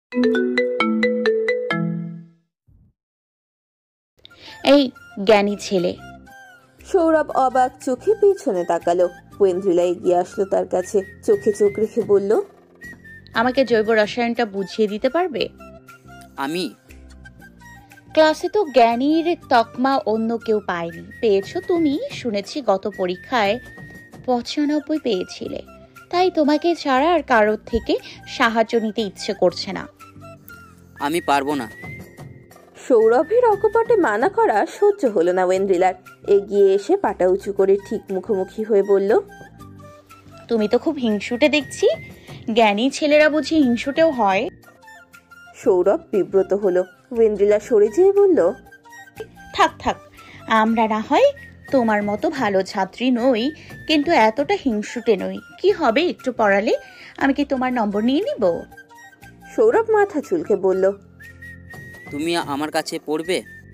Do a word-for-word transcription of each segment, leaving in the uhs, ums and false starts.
এই জ্ঞানী ছেলে। সৌরভ অবাক চোখে পেছনে তাকালো। ওয়েন্দ্রিলা এগিয়ে আসলো তার কাছে, চোখে চোখ রেখে বলল, আমাকে জৈব রসায়নটা বুঝিয়ে দিতে পারবে? আমি ক্লাসে তো জ্ঞানীর তকমা অন্য কেউ পায়নি, পেয়েছো তুমি। শুনেছি গত পরীক্ষায় পঁচানব্বই পেয়েছিলে, তাই তোমাকে ছাড়া আর কারোর থেকে সাহায্য নিতে ইচ্ছে করছে না। আমি পারবো না। সৌরভের অকপটে মানা করা সহ্য হলো না ওয়েন্দ্রিলার। এগিয়ে এসে পাটা উঁচু করে ঠিক মুখোমুখি হয়ে বলল, তুমি তো খুব হিংসুটে দেখছি। জ্ঞানী ছেলেরা বুঝি হিংসুটেও হয়? সৌরভ বিব্রত হলো। ওয়েন্দ্রিলা সরে যেয়ে বলল, থাক থাক, আমরা না হয় তোমার মতো ভালো ছাত্রী নই, কিন্তু এতটা হিংসুটে নই। কি হবে একটু পড়ালে? আমি কি তোমার নম্বর নিয়ে নিব? সৌরভ মাথা চুলকে বলল, তুমি আমার কাছে পড়বে?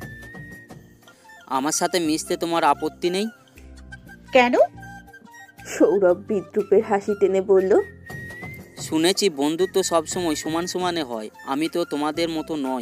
আমার সাথে মিশতে তোমার আপত্তি নেই? কেন? সৌরভ বিদ্রুপের হাসি টেনে বলল, শুনেছি বন্ধুত্ব সবসময় সমান সমানে হয়। আমি তো তোমাদের মতো নই।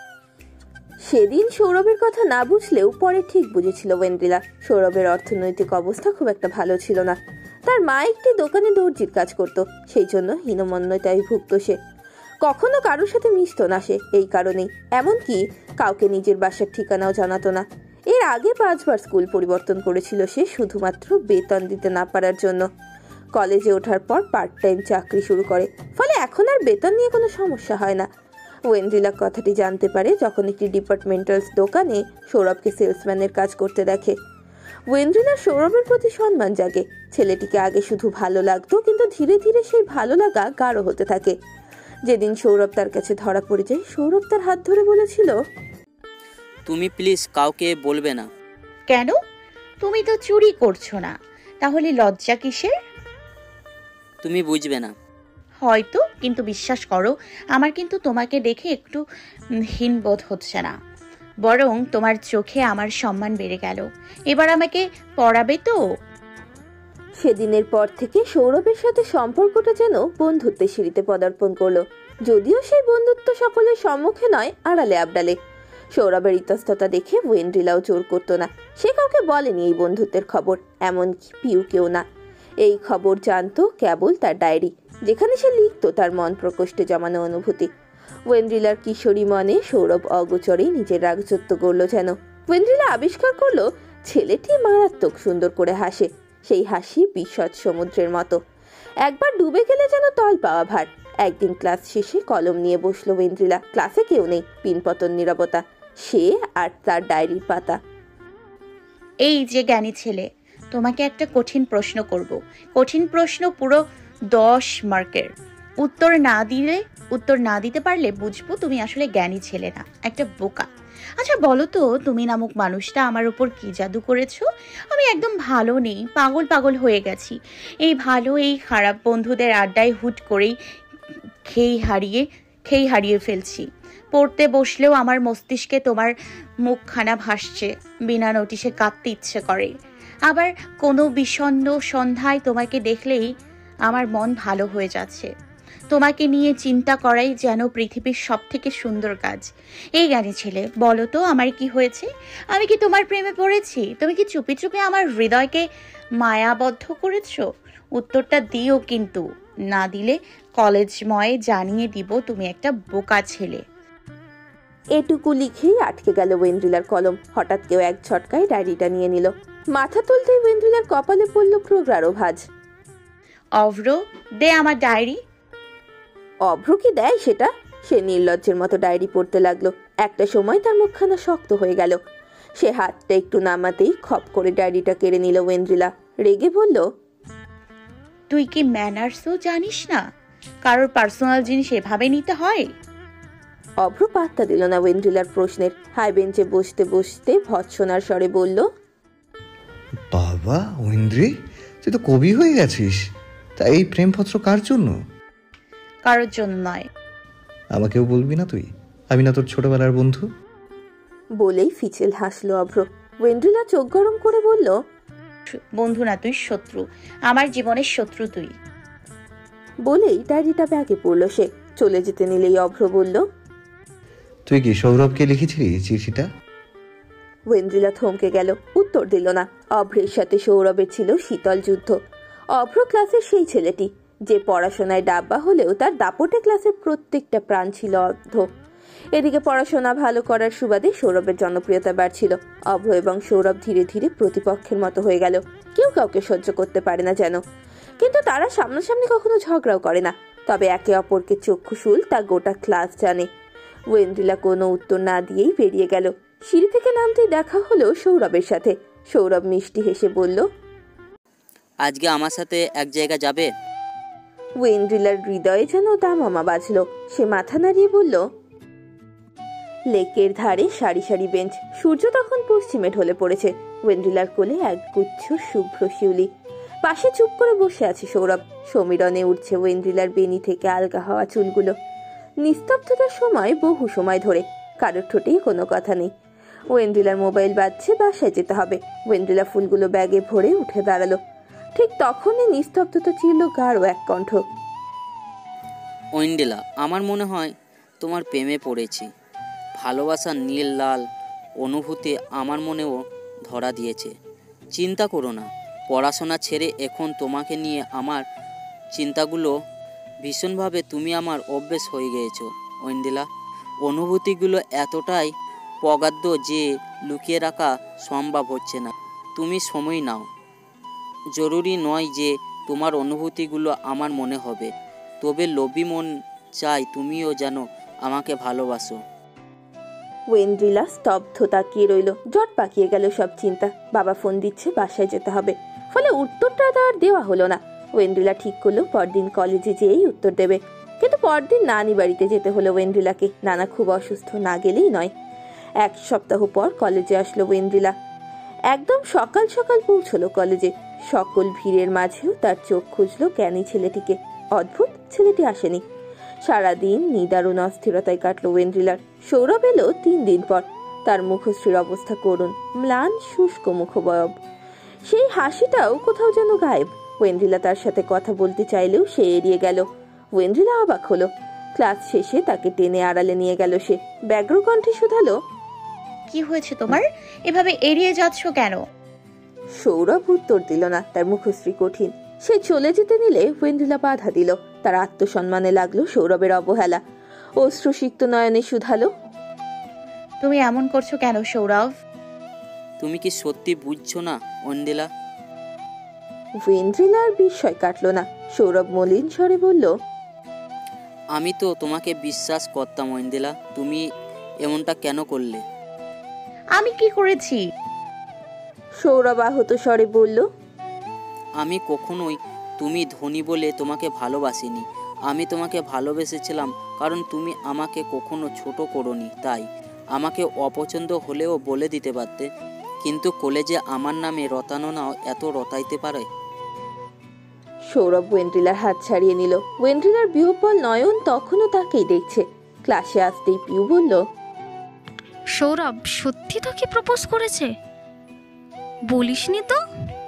সেদিন সৌরভের কথা না বুঝলেও পরে ঠিক বুঝেছিল ওয়েন্দ্রিলা। সৌরভের অর্থনৈতিক অবস্থা খুব একটা ভালো ছিল না। তার মা একটি দোকানে দর্জির কাজ করত, সেই জন্য হীনমন্যতায় ভুগত সে। কখনো কারোর সাথে মিশত না সে এই কারণেই, এমনকি কাউকে নিজের বাসার ঠিকানাও জানাতো না। এর আগে পাঁচবার স্কুল পরিবর্তন করেছিল সে, শুধুমাত্র বেতন দিতে না পারার জন্য। কলেজে ওঠার পর পার্ট টাইম চাকরি শুরু করে, ফলে এখন আর বেতন নিয়ে কোনো সমস্যা হয় না। ওয়েন্দ্রিলা কথাটি জানতে পারে যখন একটি ডিপার্টমেন্টাল দোকানে সৌরভকে সেলসম্যানের কাজ করতে দেখে। ওয়েন্দ্রিলার সৌরভের প্রতি সম্মান জাগে। ছেলেটিকে আগে শুধু ভালো লাগতো, কিন্তু ধীরে ধীরে সেই ভালো লাগা গাঢ় হতে থাকে। যেদিন সৌরভ তার কাছে ধরা পড়ে যায়, সৌরভ তার হাত ধরে বলেছিল, তুমি প্লিজ কাউকে বলবে না। কেন? তুমি তো চুরি করছো না, তাহলে লজ্জা কিসের? তুমি বুঝবে না হয়তো, কিন্তু বিশ্বাস করো, আমার কিন্তু তোমাকে দেখে একটু হীন বোধ হচ্ছে না, বরং তোমার চোখে আমার সম্মান বেড়ে গেল। এবার আমাকে পড়াবে তো? সেদিনের পর থেকে সৌরভের সাথে সম্পর্কটা যেন বন্ধুত্বের সিঁড়িতে পদার্পণ করলো। যদিও সেই বন্ধুত্ব সকলের সম্মুখে নয়, আড়ালে আবডালে। সৌরভের ইতস্ততা দেখে ওয়েন্দ্রিলাও জোর করতো না। সে কাউকে বলেনি এই বন্ধুত্বের খবর, এমনকি পিউকেও না। এই খবর জানতো কেবল তার ডায়েরি, যেখানে সে লিখতো তার মন প্রকোষ্ঠে জমানো অনুভূতি। ওয়েন্দ্রিলার কিশোরী মনে সৌরভ অগোচরে নিজের রাজত্ব করলো যেন। ওয়েন্দ্রিলা আবিষ্কার করলো ছেলেটি মারাত্মক সুন্দর করে হাসে। সেই হাসি বিশদ সমুদ্রের মতো, একবার ডুবে গেলে যেন তল পাওয়া ভার। একদিন ক্লাস শেষে কলম নিয়ে বসলো ওয়েন্দ্রিলা। ক্লাসে কেউ নেই, পিনপতন নীরবতা, সে আর তার ডায়েরির পাতা। এই যে জ্ঞানী ছেলে, তোমাকে একটা কঠিন প্রশ্ন করব। কঠিন প্রশ্ন, পুরো দশ মার্কের। উত্তর না দিলে উত্তর না দিতে পারলে বুঝবো তুমি আসলে জ্ঞানী ছেলে না, একটা বোকা। আচ্ছা বলো তো, তুমি নামক মানুষটা আমার উপর কি জাদু করেছো? আমি একদম ভালো নেই, পাগল পাগল হয়ে গেছি। এই ভালো এই খারাপ বন্ধুদের আড্ডায় হুট করেই খেই হারিয়ে খেই হারিয়ে ফেলছি। পড়তে বসলেও আমার মস্তিষ্কে তোমার মুখখানা ভাসছে, বিনা নোটিশে কাঁদতে ইচ্ছে করে। আবার কোনো বিষণ্ণ সন্ধ্যায় তোমাকে দেখলেই আমার মন ভালো হয়ে যাচ্ছে। তোমাকে নিয়ে চিন্তা করাই যেন পৃথিবীর সব থেকে সুন্দর কাজ। এই জ্ঞানী ছেলে, বলো তো আমার কি হয়েছে? আমি কি তোমার প্রেমে পড়েছি? তুমি কি চুপি চুপি আমার হৃদয়কে মায়াবদ্ধ করেছো? উত্তরটা দিও, কিন্তু না দিলে কলেজময় জানিয়ে দিব তুমি একটা বোকা ছেলে। এটুকু লিখেই আটকে গেল ওয়েন্দ্রিলার কলম। হঠাৎ কেউ এক ঝটকায় ডায়েরিটা নিয়ে নিল। মাথা তুলতেই ওয়েন্দ্রিলার কপালে পড়ল প্রগাঢ় ভাঁজ। অভ্র, দে আমার ডায়েরি। অভ্র কি দেয় সেটা? সে নির্লজ্জের মতো ডায়েরি পড়তে লাগলো। একটা সময় তার মুখখানা শক্ত হয়ে গেল। সে হাতটা একটু নামাতেই খপ করে ডায়েরিটা কেড়ে নিল ওয়েন্দ্রিলা। রেগে বলল, তুই কি ম্যানার্সও জানিস না? কারোর পার্সোনাল জিনিস এভাবে নিতে হয়? অভ্র পাত্তা দিল না ওয়েন্দ্রিলার প্রশ্নের। হাই বেঞ্চে বসতে বসতে ভৎসনার স্বরে বলল, বাবা ঐন্দ্রি, তুই তো কবি হয়ে গেছিস। তা এই প্রেমপত্র কার জন্য? কারোর জন্য নয়। আমাকেও বলবি না তুই? আমি না তোর ছোটবেলার বন্ধু? বলেই ফিচেল হাসলো অভ্র। ওয়েন্দ্রিলা চোখ গরম করে বলল, বন্ধু না, তুই শত্রু, আমার জীবনের শত্রু তুই। বলেই ডায়েরিটা ব্যাগে পড়ল সে। চলে যেতে নিলেই অভ্র বলল, তুই কি সৌরভকে লিখেছিলি চিঠিটা? ওয়েন্দ্রিলা থমকে গেল, উত্তর দিল না। অভ্রের সাথে সৌরভের ছিল শীতল যুদ্ধ। অভ্র ক্লাসের সেই ছেলেটি যে পড়াশোনায় ডাব্বা হলেও তার দাপটে ক্লাসের প্রত্যেকটা প্রাণ ছিল অর্ধ। এদিকে পড়াশোনা ভালো করার সুবাদে সৌরভের জনপ্রিয়তা বাড়ছিল। অভ্র এবং সৌরভ ধীরে ধীরে প্রতিপক্ষের মতো হয়ে গেল। কেউ কাউকে সহ্য করতে পারে না যেন, কিন্তু তারা সামনাসামনি কখনো ঝগড়াও করে না। তবে একে অপরকে চক্ষুশূল তা গোটা ক্লাস জানে। ওয়েন্দ্রিলা কোনো উত্তর না দিয়েই বেরিয়ে গেল। সিঁড়ি থেকে নামতেই দেখা হলো সৌরভের সাথে। সৌরভ মিষ্টি হেসে বলল, আজকে আমার সাথে এক জায়গা যাবে? ওয়েন্দ্রিলার হৃদয়ে যেন দামামা বাজল। সে মাথা নাড়িয়ে বলল, লেকের ধারে সারি সারি বেঞ্চ। সূর্য তখন পশ্চিমে ঢলে পড়েছে। ওয়েন্দ্রিলার কোলে এক গুচ্ছ শুভ্র শিউলি। পাশে চুপ করে বসে আছে সৌরভ। সমীরণে উঠছে ওয়েন্দ্রিলার বেনি থেকে আলগা হওয়া চুলগুলো। নিস্তব্ধতার সময় বহু সময় ধরে কারোর ঠোঁটেই কোনো কথা নেই। ওয়েন্দ্রিলার মোবাইল বাজছে, বাসায় যেতে হবে। ওয়েন্দ্রিলা ফুলগুলো ব্যাগে ভরে উঠে দাঁড়ালো। ঠিক তখনই নিস্তব্ধতা চিরল গাঢ় এক কণ্ঠ, ওয়েন্ডেলা, আমার মনে হয় তোমার প্রেমে পড়েছি। ভালোবাসার নীল লাল অনুভূতি আমার মনেও ধরা দিয়েছে। চিন্তা করো না, পড়াশোনা ছেড়ে এখন তোমাকে নিয়ে আমার চিন্তাগুলো ভীষণভাবে তুমি আমার অভ্যেস হয়ে গিয়েছো ওয়েন্ডেলা। অনুভূতিগুলো এতটাই প্রগাঢ় যে লুকিয়ে রাখা সম্ভব হচ্ছে না। তুমি সময় নাও। জরুরি নয় যে তোমার অনুভূতিগুলো আমার মনে হবে, তবে লোভী মন চাই তুমিও যেন আমাকে ভালোবাসো। ওয়েন্দ্রিলা স্তব্ধ তাকিয়ে রইল। জট পাকিয়ে গেল সব চিন্তা। বাবা ফোন দিচ্ছে, বাসায় যেতে হবে। ফলে উত্তরটা তার দেওয়া হলো না। ওয়েন্দ্রিলা ঠিক করলো পরদিন কলেজে যেয়েই উত্তর দেবে। কিন্তু পরদিন নানি বাড়িতে যেতে হলো ওয়েন্দ্রিলাকে। নানা খুব অসুস্থ, না গেলেই নয়। এক সপ্তাহ পর কলেজে আসলো ওয়েন্দ্রিলা। একদম সকাল সকাল পৌঁছলো কলেজে। সকল ভিড়ের মাঝেও তার চোখ খুঁজলো জ্ঞানী ছেলেটিকে। অদ্ভুত, ছেলেটি আসেনি। সারাদিন নিদারুণ অস্থিরতায় কাটলো ওয়েন্দ্রিলার। সৌরভ এলো তিন দিন পর। তার মুখশ্রীর অবস্থা করুণ, ম্লান শুষ্ক মুখবয়ব। সেই হাসিটাও কোথাও যেন গায়েব। ওয়েন্দ্রিলা তার সাথে কথা বলতে চাইলেও সে এড়িয়ে গেল। ওয়েন্দ্রিলা অবাক হলো। ক্লাস শেষে তাকে টেনে আড়ালে নিয়ে গেল সে। ব্যগ্র কণ্ঠে শুধালো, কি হয়েছে তোমার? এভাবে এড়িয়ে যাচ্ছ কেন? সৌরভ উত্তর দিল না। তার মুখশ্রী কঠিন। সে চলে যেতে নিলে ওয়েন্দ্রিলা বাধা দিল। তার আত্মসম্মানে লাগলো সৌরভের অবহেলা। অশ্রুসিক্ত নয়নে শুধালো, তুমি এমন করছো কেন সৌরভ? তুমি কি সত্যি বুঝছো না ওয়েন্ডেলা? ওয়েন্দ্রিলার বিস্ময় কাটলো না। সৌরভ মলিন স্বরে বলল, আমি তো তোমাকে বিশ্বাস করতাম ওয়েন্ডেলা, তুমি এমনটা কেন করলে? আমি কি করেছি? সৌরভ আহত স্বরে বলল, আমি কখনোই তুমি ধনী বলে তোমাকে ভালোবাসিনি। আমি তোমাকে ভালোবেসেছিলাম কারণ তুমি আমাকে কখনো ছোট করোনি। তাই আমাকে অপছন্দ হলেও বলে দিতে পারতে। কিন্তু কলেজে আমার নামে রটানো নাও এত রটাইতে পারে? সৌরভ ওয়েন্দ্রিলার হাত ছাড়িয়ে নিল। ওয়েন্দ্রিলার বিহ্বল নয়ন তখনও তাকেই দেখছে। ক্লাসে আসতেই পিউ বলল, সৌরভ সত্যি তোকে প্রপোজ করেছে? বলিসনি তো?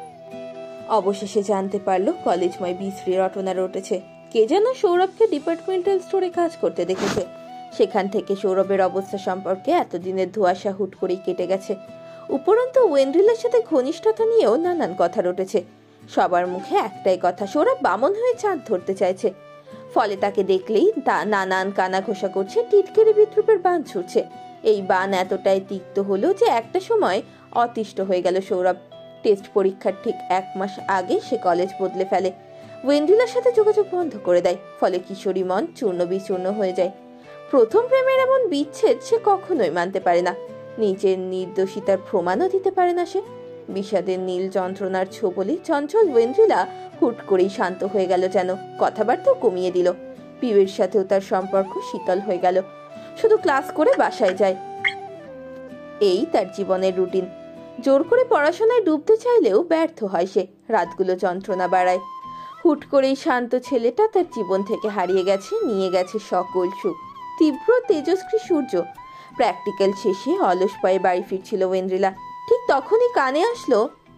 অবশেষে জানতে পারলো কলেজময় বিশ্রী রটনা রটেছে। কে যেন সৌরভকে ডিপার্টমেন্টাল স্টোরে কাজ করতে দেখেছে। সেখান থেকে সৌরভের অবস্থা সম্পর্কে এতদিনের ধোঁয়াশা হুট করেই কেটে গেছে। উপরন্তু ওয়েন্দ্রিলার সাথে ঘনিষ্ঠতা নিয়েও নানান কথা রটেছে। সবার মুখে একটাই কথা, সৌরভ বামন হয়ে চাঁদ ধরতে চাইছে। ফলে তাকে দেখলেই তা নানান কানা ঘোষা করছে, টিটকিরি বিদ্রুপের বান ছুটছে। এই বান এতটাই তিক্ত হলো যে একটা সময় অতিষ্ঠ হয়ে গেল সৌরভ। টেস্ট পরীক্ষার ঠিক এক মাস আগে সে কলেজ বদলে ফেলে। ওয়েন্দ্রিলার সাথে যোগাযোগ বন্ধ করে দেয়। ফলে কিশোরী মন চূর্ণ বিচূর্ণ হয়ে যায়। প্রথম প্রেমের এমন বিচ্ছেদ সে কখনোই মানতে পারে না। নিজের নির্দোষিতার প্রমাণও দিতে পারে না সে। বিষাদের নীল যন্ত্রণার ছোবলে চঞ্চল ওয়েন্দ্রিলা হুট করেই শান্ত হয়ে গেল, যেন কথাবার্তাও কমিয়ে দিল। পিউয়ের সাথেও তার সম্পর্ক শীতল হয়ে গেল। শুধু ক্লাস করে বাসায় যায়, এই তার জীবনের রুটিন। জোর করে পড়াশোনায় ডুবতে চাইলেও ব্যর্থ হয় সে। রাতগুলো যন্ত্রণা বাড়ায়। হুট করেই শান্ত ছেলেটা তার জীবন থেকে হারিয়ে গেছে, নিয়ে গেছে সকল সুখ। তীব্র তেজস্ক্রী সূর্য। প্র্যাকটিক্যাল শেষে অলস পায়ে বাড়ি ফিরছিল ওয়েন্দ্রিলা। ঠিক তখনই কানে আসলো,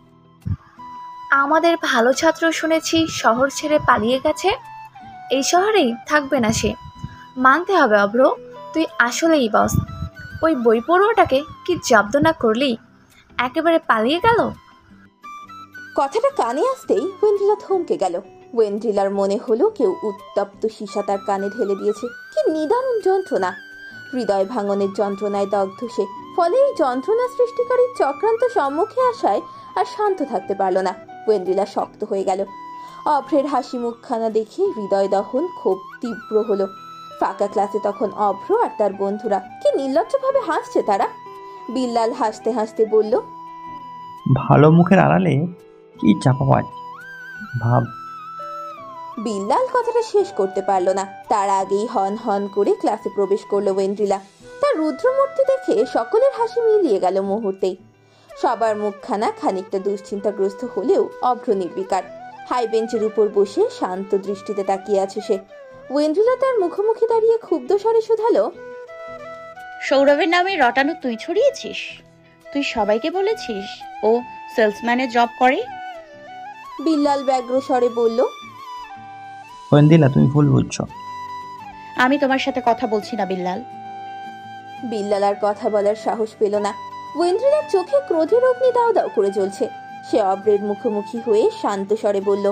আমাদের ভালো ছাত্র শুনেছি শহর ছেড়ে পালিয়ে গেছে। এই শহরেই থাকবে না সে। মানতে হবে অভ্র, তুই আসলেই বস। ওই বই পড়ুয়াটাকে কি জব্দ না করলি? একেবারে পালিয়ে গেল। কথাটা কানে আসতেই ওয়েন্ড্রিলা থমকে গেল। ওয়েন্ড্রিলার মনে হলো কেউ উত্তপ্ত সীসা তার কানে ঢেলে দিয়েছে। কি নিদারুণ যন্ত্রণা! হৃদয় ভাঙনের যন্ত্রণায় দগ্ধ সে। ফলে এই যন্ত্রণা সৃষ্টিকারী চক্রান্ত সম্মুখে আসায় আর শান্ত থাকতে পারল না। ওয়েন্ড্রিলা শক্ত হয়ে গেল। অভ্রের হাসি মুখখানা দেখে হৃদয় দহন খুব তীব্র হলো। ফাঁকা ক্লাসে তখন অভ্র আর তার বন্ধুরা কি নির্লজ্জভাবে হাসছে তারা। বিল্লাল হাসতে হাসতে বলল, ভালো মুখের আড়ালে কি চাপাবাজ ভাব। বিল্লাল কথাটা শেষ করতে পারল না, তার আগেই হন হন করে ক্লাসে প্রবেশ করলো ওয়েন্ড্রিলা। তার রুদ্রমূর্তি দেখে সকলের হাসি মিলিয়ে গেল মুহূর্তেই। সবার মুখখানা খানিকটা দুশ্চিন্তাগ্রস্ত হলেও অভ্র নির্বিকার। হাই বেঞ্চের উপর বসে শান্ত দৃষ্টিতে তাকিয়ে আছে সে। ওয়েন্ড্রিলা তার মুখোমুখি দাঁড়িয়ে ক্ষুব্ধ স্বরে শুধালো, সৌরভের নামে রটানো তুই ছড়িয়েছিস? তুই সবাইকে বলেছিস ও সেলসম্যানের জব করে? বিল্লাল ব্যগ্র স্বরে বলল, ওয়েন্দ্রিলা তুমি ভুল বুঝছো। আমি তোমার সাথে কথা বলছি না বিল্লাল। বিল্লাল আর কথা বলার সাহস পেল না। ওয়েন্দ্রিলার চোখে ক্রোধের অগ্নি দাও দাও করে জ্বলছে। সে অভ্রের মুখোমুখি হয়ে শান্ত স্বরে বলল,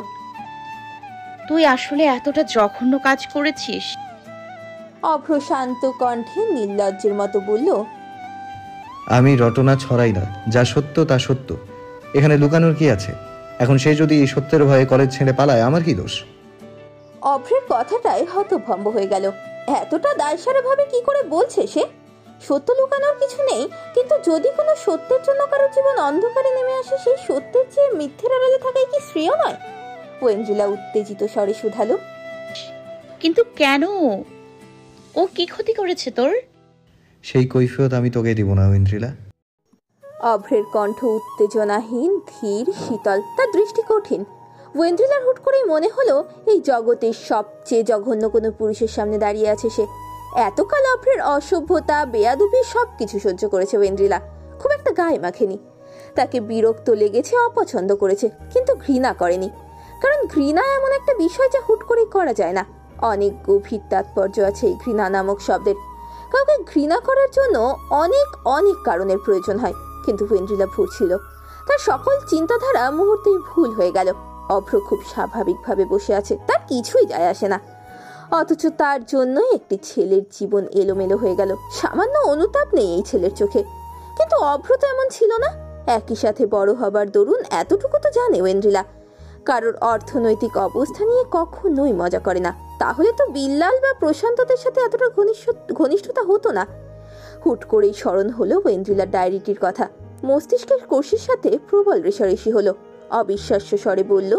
তুই আসলে এতটা জঘন্য কাজ করেছিস? অভ্র শান্ত কণ্ঠে নির্লজ্জের মতো বলল, আমি রটনা ছড়াই না, যা সত্য তা সত্য। এখানে লুকানোর কি আছে? এখন সে যদি এই সত্যের ভয়ে কলেজ ছেড়ে পালায়, আমার কি দোষ? অভ্রের কথাটাই হতভম্ব হয়ে গেল। এতটা দায়সারা ভাবে কি করে বলছে সে? সত্য লুকানোর কিছু নেই, কিন্তু যদি কোনো সত্যের জন্য কারো জীবন অন্ধকারে নেমে আসে, সেই সত্যের চেয়ে মিথ্যের আড়ালে থাকাই কি শ্রেয় নয়? ওয়েন্ড্রিলা উত্তেজিত স্বরে শুধালো, কিন্তু কেন? ও কি ক্ষতি করেছে তোর? সেই কৈফিয়ত আমি তোকে দিব না ওয়েন্দ্রিলা। অভ্রের কণ্ঠ উত্তেজনাহীন, ধীর, শীতল, তার দৃষ্টি কঠিন। ওয়েন্দ্রিলার হুট করেই মনে হলো এই জগতের সবচেয়ে জঘন্য কোনো পুরুষের সামনে দাঁড়িয়ে আছে সে। এতকাল অভ্রের অসভ্যতা, বেয়াদবি সবকিছু সহ্য করেছে ওয়েন্দ্রিলা, খুব একটা গায়ে মাখেনি। তাকে বিরক্ত লেগেছে, অপছন্দ করেছে, কিন্তু ঘৃণা করেনি। কারণ ঘৃণা এমন একটা বিষয় যা হুট করেই করা যায় না। অনেক গভীর তাৎপর্য আছে এই ঘৃণা নামক শব্দের। কাউকে ঘৃণা করার জন্য অনেক অনেক কারণের প্রয়োজন হয়, কিন্তু ওয়েন্দ্রিলা ভুল ছিল। তার সকল চিন্তাধারা মুহূর্তেই ভুল হয়ে গেল। অভ্র খুব স্বাভাবিকভাবে বসে আছে, তার কিছুই যায় আসে না। অথচ তার জন্যই একটি ছেলের জীবন এলোমেলো হয়ে গেল। সামান্য অনুতাপ নেই এই ছেলের চোখে, কিন্তু অভ্র তো এমন ছিল না। একই সাথে বড় হবার দরুন এতটুকু তো জানে ওয়েন্দ্রিলা, কারোর অর্থনৈতিক অবস্থা নিয়ে কখনোই মজা করে না। তাহলে তো বিল্লাল বা প্রশান্তদের সাথে এতটা ঘনিষ্ঠতা হতো না। হুট করেই স্মরণ হলো ওয়েন্দ্রিলার ডায়েরিটির কথা। মস্তিষ্কের কোষের সাথে প্রবল রেশারেশি হলো। অবিশ্বাস্য স্বরে বলল,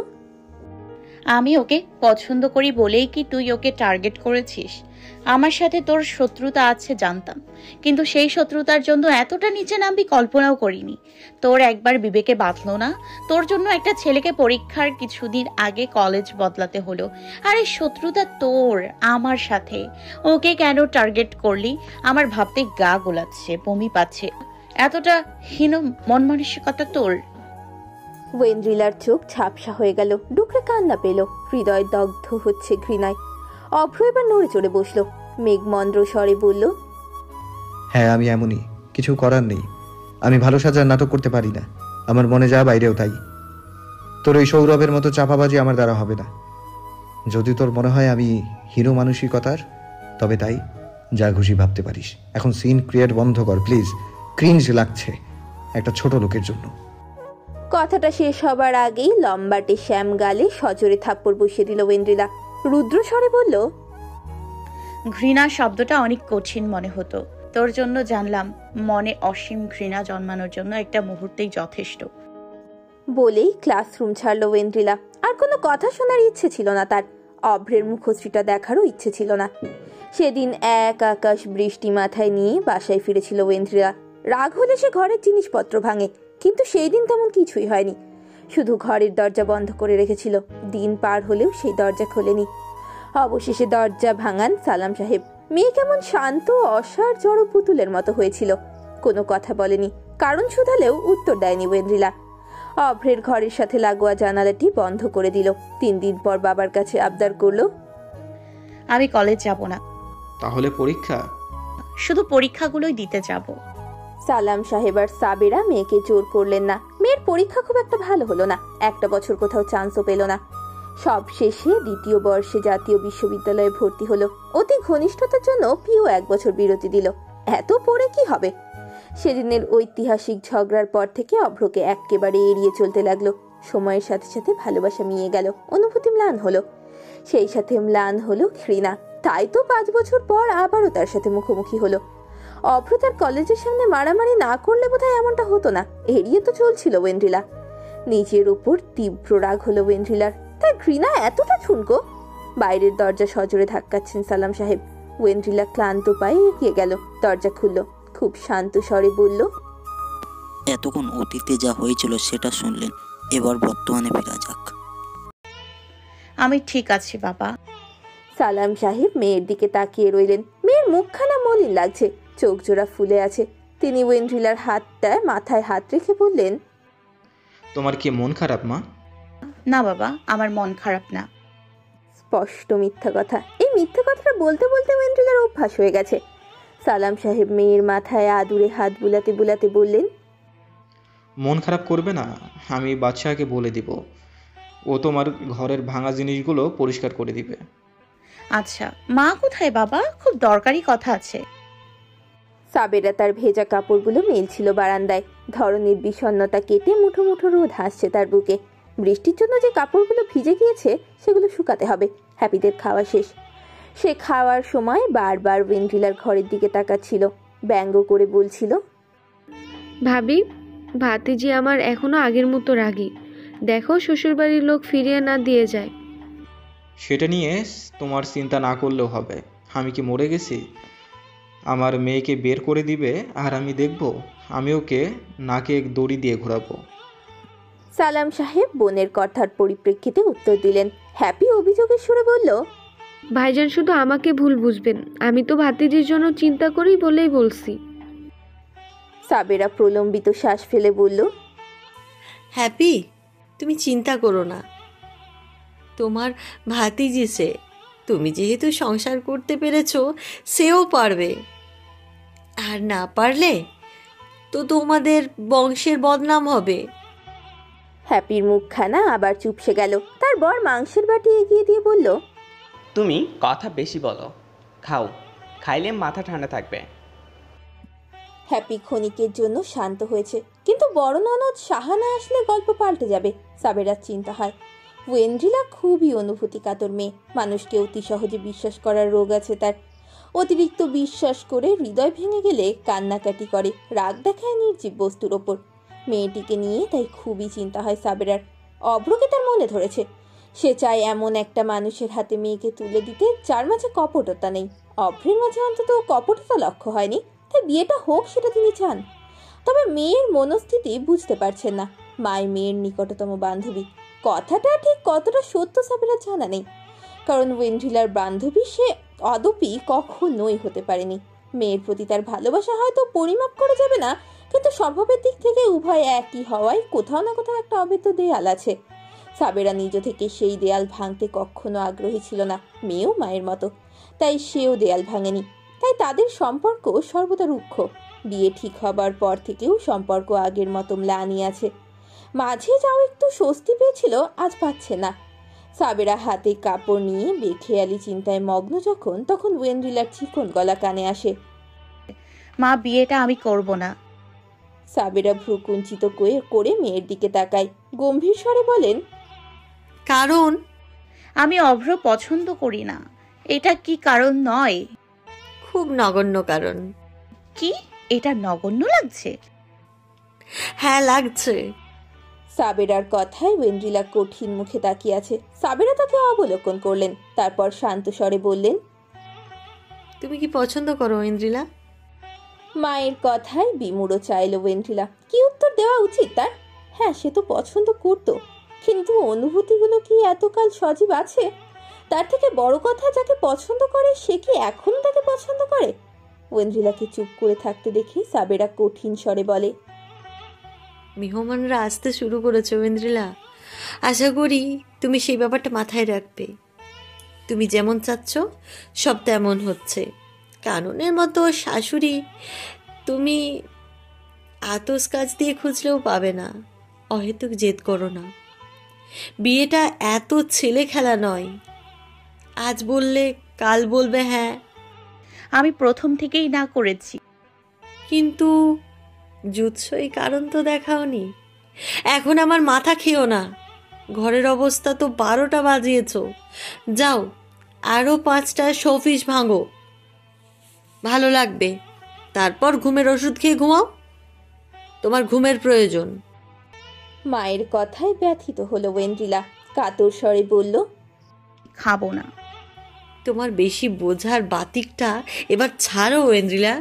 আমি ওকে পছন্দ করি বলেই কি তুই ওকে টার্গেট করেছিস? আমার সাথে তোর শত্রুতা আছে জানতাম, কিন্তু সেই শত্রুতার জন্য এতটা নিচে নামবি কল্পনাও করিনি। তোর একবার বিবেকে বাঁধলো না? তোর জন্য একটা ছেলেকে পরীক্ষার কিছুদিন আগে কলেজ বদলাতে হলো, আর এই শত্রুতা তোর আমার সাথে। ওকে কেন টার্গেট করলি? আমার ভাবতে গা গোলাচ্ছে, বমি পাচ্ছে। এতটা হীন মন মানসিকতা তোর? ওয়েন্দ্রিলার চোখ ঝাপসা হয়ে গেল, ডুকরে কান্না পেল, হৃদয় দগ্ধ হচ্ছে ঘৃণায়। অভ্র এবার নড়ে চড়ে বসলো, মেঘমন্দ্র স্বরে বলল, হ্যাঁ আমি এমনই, কিছু করার নেই। আমি ভালো সাজার নাটক করতে পারি না, আমার মনে যা বাইরেও তাই। তোর ওই সৌরভের মতো চাপাবাজি আমার দ্বারা হবে না। যদি তোর মনে হয় আমি হিরো মানসিকতার, তবে তাই, যা খুশি ভাবতে পারিস। এখন সিন ক্রিয়েট বন্ধ কর প্লিজ, ক্রিঞ্জ লাগছে একটা ছোট লোকের জন্য। কথাটা শেষ হবার আগেই লম্বাটে শ্যাম গালে সজোরে থাপ্পড় বসিয়ে দিল ওয়েন্দ্রিলা। রুদ্র স্বরে বলল, ঘৃণা শব্দটা অনেক কঠিন মনে হতো, তোর জন্য জানলাম মনে অসীম ঘৃণা জন্মানোর জন্য একটা মুহূর্তেই যথেষ্ট। বলেই ক্লাসরুম ছাড়লো ওয়েন্দ্রিলা। আর কোনো কথা শোনার ইচ্ছে ছিল না তার, অভ্রের মুখশ্রীটা দেখারও ইচ্ছে ছিল না। সেদিন এক আকাশ বৃষ্টি মাথায় নিয়ে বাসায় ফিরেছিল ওয়েন্দ্রিলা। রাগ হলে সে ঘরের জিনিসপত্র ভাঙে, কিন্তু সেই দিন তেমন কিছুই হয়নি। শুধু ঘরের দরজা বন্ধ করে রেখেছিল। দিন পার হলেও সেই দরজা খোলেনি। অবশেষে দরজা ভাঙান সালাম সাহেব। মেয়ে কেমন শান্ত, অসার, জড় পুতুলের মতো হয়েছিল। কোনো কথা বলেনি, কারণ শুধালেও উত্তর দেয়নি ওয়েন্দ্রিলা। অভ্রের ঘরের সাথে লাগোয়া জানালাটি বন্ধ করে দিল। তিন দিন পর বাবার কাছে আবদার করলো, আমি কলেজ যাব না, তাহলে পরীক্ষা? শুধু পরীক্ষাগুলোই দিতে যাব। সালাম সাহেব আর সাবেরা মেয়েকে জোর করলেন না। মেয়ের পরীক্ষা খুব একটা ভালো হলো না, একটা বছর কোথাও চান্সও পেল না। সব শেষে দ্বিতীয় বর্ষে জাতীয় বিশ্ববিদ্যালয়ে ভর্তি হলো। অতি ঘনিষ্ঠতার জন্য পিও এক বছর বিরতি দিল। এত পড়ে কি হবে? সেদিনের ঐতিহাসিক ঝগড়ার পর থেকে অভ্রকে একেবারে এড়িয়ে চলতে লাগলো। সময়ের সাথে সাথে ভালোবাসা মিয়ে গেল, অনুভূতি ম্লান হলো, সেই সাথে ম্লান হলো ঘৃণা। তাই তো পাঁচ বছর পর আবারও তার সাথে মুখোমুখি হলো। অভ্র তার কলেজের সামনে মারামারি না করলে বোধহয় এমনটা হতো না। এড়িয়ে তো চলছিল ওয়েন্ড্রিলা। নিজের উপর তীব্র রাগ হলো ওয়েন্ড্রিলার। তার ঘৃণা এতটা ঠুনকো। বাইরের দরজা সজোরে ধাক্কাচ্ছেন সালাম সাহেব। ওয়েন্ড্রিলা ক্লান্ত পায়ে এগিয়ে গেল, দরজা খুলল, খুব শান্ত স্বরে বলল, এতক্ষণ অতীতে যা হয়েছিল সেটা শুনলেন, এবার বর্তমানে ফেরা যাক। আমি ঠিক আছি বাবা। সালাম সাহেব মেয়ের দিকে তাকিয়ে রইলেন। মেয়ের মুখখানা মলিন লাগছে, চোখ জোড়া ফুলে আছে। তিনি ওয়েন্ড্রিলার হাতটায় মাথায় হাত রেখে বললেন, তোমার কি মন খারাপ মা? না বাবা, আমার মন খারাপ না। স্পষ্ট মিথ্যা কথা। এই মিথ্যা কথাটা বলতে বলতে ওয়েন্ড্রিলার অভ্যাস হয়ে গেছে। সালাম সাহেব মেয়ের মাথায় আদুরে হাত বুলাতে বুলাতে বললেন, মন খারাপ করবে না, আমি বাদশাহকে বলে দিব, ও তোমার ঘরের ভাঙা জিনিসগুলো পরিষ্কার করে দিবে। আচ্ছা, মা কোথায় বাবা? খুব দরকারি কথা আছে। সাবেরা তার ভেজা কাপড়গুলো মেলছিল বারান্দায়। ধরনের বিষণ্ণতা কেটে মুঠো মুঠো রোদ হাসছে তার বুকে। বৃষ্টির জন্য যে কাপড়গুলো ভিজে গিয়েছে সেগুলো শুকাতে হবে। হ্যাপিদের খাওয়া শেষ। সে খাওয়ার সময় বারবার ওয়েন্ড্রিলার ঘরের দিকে তাকাচ্ছিল, ব্যঙ্গ করে বলছিল, ভাবি, ভাতিজি আমার এখনো আগের মতো রাগী। দেখো শ্বশুরবাড়ির লোক ফিরিয়ে না দিয়ে যায়। সেটা নিয়ে তোমার চিন্তা না করলেও হবে। আমি কি মরে গেছি? আমার মেয়েকে বের করে দিবে আর আমি দেখব, আমি ওকে নাকে দড়ি দিয়ে ঘোরাবো। সালাম সাহেব বোনের কথার পরিপ্রেক্ষিতে উত্তর দিলেন। হ্যাপি অভিযোগের সুরে বলল, ভাইজান শুধু আমাকে ভুল বুঝবেন, আমি তো ভাতিজির জন্য চিন্তা করি বলেই বলছি। সাবেরা প্রলম্বিত শ্বাস ফেলে বলল, হ্যাপি, তুমি চিন্তা করো না, তোমার ভাতিজি সে। তুমি যেহেতু সংসার করতে পেরেছো, সেও পারবে। আর না পারলে তো তোমাদের বংশের বদনাম হবে। হ্যাপির মুখখানা আবার চুপসে গেল। তার বর মাংসের বাটি এগিয়ে দিয়ে বলল, তুমি কথা বেশি বলো, খাও, খাইলে মাথা ঠান্ডা থাকবে। হ্যাপি ক্ষণিকের জন্য শান্ত হয়েছে, কিন্তু বড় ননদ সাহানা আসলে গল্প পাল্টে যাবে। সাবেরার চিন্তা হয়। ওয়েন্ড্রিলা খুবই অনুভূতি কাতর মেয়ে। মানুষকে অতি সহজে বিশ্বাস করার রোগ আছে তার। অতিরিক্ত বিশ্বাস করে হৃদয় ভেঙে গেলে কান্নাকাটি করে, রাগ দেখায় নির্জীব বস্তুর ওপর। মেয়েটিকে নিয়ে তাই খুবই চিন্তা হয় সাবেরার। অভ্রকে তার মনে ধরেছে। সে চায় এমন একটা মানুষের হাতে মেয়েকে তুলে দিতে যার মাঝে কপটতা নেই। অভ্রের মাঝে অন্তত কপটতা লক্ষ্য হয়নি, তাই বিয়েটা হোক সেটা তিনি চান। তবে মেয়ের মনস্থিতি বুঝতে পারছেন না। মায়ের মেয়ের নিকটতম বান্ধবী, কথাটা ঠিক কতটা সত্য সাবেরা জানা নেই। কারণ ওয়েন্ড্রিলার বান্ধবী সে অদপি কখনোই হতে পারেনি। মেয়ের প্রতি তার ভালোবাসা হয়তো পরিমাপ করা যাবে না, কিন্তু স্বভাবের দিক থেকে উভয় একই হওয়ায় কোথাও না কোথাও একটা অবৈধ দেয়াল আছে। সাবেরা নিজ থেকে সেই দেয়াল ভাঙতে কখনো আগ্রহী ছিল না। মেয়েও মায়ের মতো, তাই সেও দেয়াল ভাঙেনি। তাই তাদের সম্পর্ক সর্বদা রুক্ষ। বিয়ে ঠিক হবার পর থেকেও সম্পর্ক আগের মতো ম্লানি আছে। মাঝে যাও একটু স্বস্তি পেয়েছিল, আজ পাচ্ছে না। সাবেরা হাতে কাপড় নিয়ে বেখেয়ালি চিন্তায় মগ্ন যখন, তখন ওয়েন্ড্রিলার চিকন গলা কানে আসে, মা, বিয়েটা আমি করব না। সাবেরা ভ্রু কুঞ্চিত করে মেয়ের দিকে তাকায়, গম্ভীর স্বরে বলেন, কারণ আমি অভ্র পছন্দ করি না। এটা কি কারণ নয়? খুব নগণ্য কারণ। কি এটা নগণ্য লাগছে? হ্যাঁ লাগছে। সাবেরার কথায় ওয়েন্ড্রিলা কঠিন মুখে তাকিয়ে আছে। সাবেরা তাকে অবলোকন করলেন, তারপর শান্ত স্বরে বললেন, তুমি কি পছন্দ করো ওয়েন্ড্রিলা? মায়ের কথায় বিমুড়ো চাইল ওয়েন্ড্রিলা। কি উত্তর দেওয়া উচিত তার? হ্যাঁ, সে তো পছন্দ করত, কিন্তু অনুভূতিগুলো কি এতকাল সজীব আছে? তার থেকে বড় কথা, যাকে পছন্দ করে সে কি এখনো তাকে পছন্দ করে? ওয়েন্ড্রিলাকে চুপ করে থাকতে দেখে সাবেরা কঠিন স্বরে বলে, মেহমানরা আসতে শুরু করেছে ওয়েন্দ্রিলা। আশা করি তুমি সেই ব্যাপারটা মাথায় রাখবে। তুমি যেমন চাচ্ছ সব তেমন হচ্ছে। কাননের মতো শাশুড়ি তুমি আতস কাজ দিয়ে খুঁজলেও পাবে না। অহেতুক জেদ করো না। বিয়েটা এত ছেলে খেলা নয়। আজ বললে কাল বলবে হ্যাঁ। আমি প্রথম থেকেই না করেছি। কিন্তু জুৎসই কারণ তো দেখাওনি। এখন আমার মাথা খেও না। ঘরের অবস্থা তো বারোটা বাজিয়েছ। যাও আরও পাঁচটা শোফিস ভাঙো, ভালো লাগবে। তারপর ঘুমের ওষুধ খেয়ে ঘুমাও, তোমার ঘুমের প্রয়োজন। মায়ের কথায় ব্যথিত হলো ওয়েন্দ্রিলা, কাতর স্বরে বলল, খাবো না। তোমার বেশি বোঝার বাতিকটা এবার ছাড়ো ওয়েন্দ্রিলা।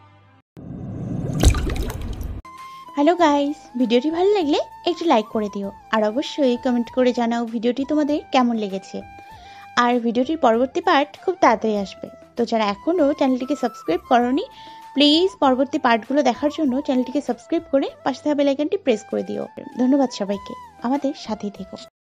হ্যালো গাইস, ভিডিওটি ভালো লাগলে একটু লাইক করে দিও, আর অবশ্যই কমেন্ট করে জানাও ভিডিওটি তোমাদের কেমন লেগেছে। আর ভিডিওটির পরবর্তী পার্ট খুব তাড়াতাড়ি আসবে। তো যারা এখনও চ্যানেলটিকে সাবস্ক্রাইব করোনি, প্লিজ পরবর্তী পার্টগুলো দেখার জন্য চ্যানেলটিকে সাবস্ক্রাইব করে পাশে থাকা বেল আইকনটি প্রেস করে দিও। ধন্যবাদ সবাইকে, আমাদের সাথেই থেকো।